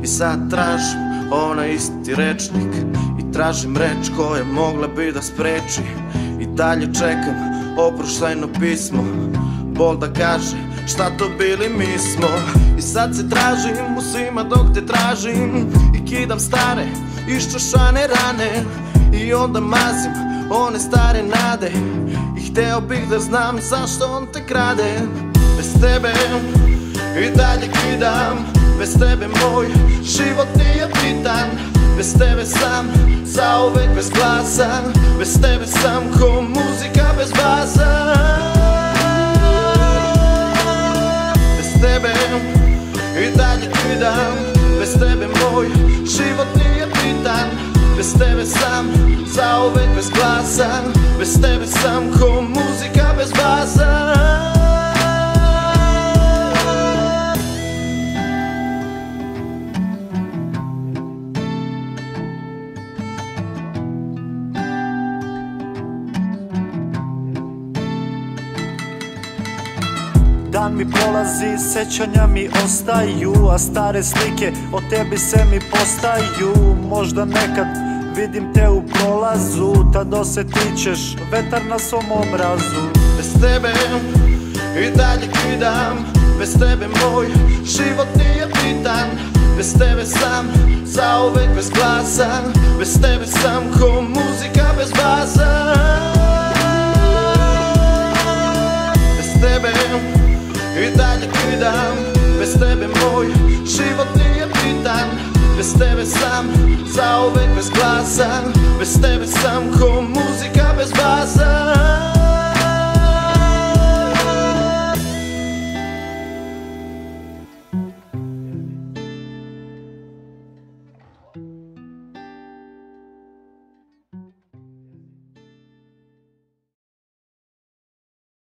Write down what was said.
I sad tražim onaj isti rečnik i tražim reč koja mogla bi da spreči. I dalje čekam oproštajno pismo, bol da kaže šta to bili mi smo. I sad se tražim u svima dok te tražim i kidam stare iščašane rane. I onda mazim one stare nade i hteo bih da znam zašto on te krade. Bez tebe i dalje kidam, bez tebe moj život nije bitan. Bez tebe sam, zauvek bez glasa, bez tebe sam ko muzika bez basa. Bez tebe i dalje kidam, bez tebe moj život nije bitan. Bez tebe sam, zauvek bez glasa, bez tebe sam ko muzika bez basa. Dan mi prolazi, sećanja mi ostaju, a stare slike o tebi se mi postaju. Možda nekad vidim te u prolazu, tad osetit ćeš vetar na svom obrazu. Bez tebe i dalje kidam, bez tebe moj život nije bitan. Bez tebe sam, zauvek bez glasa, bez tebe sam ko muzika bez basa. Bez tebe i dalje kidam, bez tebe moj život nije bitan. Bez tebe sam, zauvek bez glasa, bez tebe sam ko muzika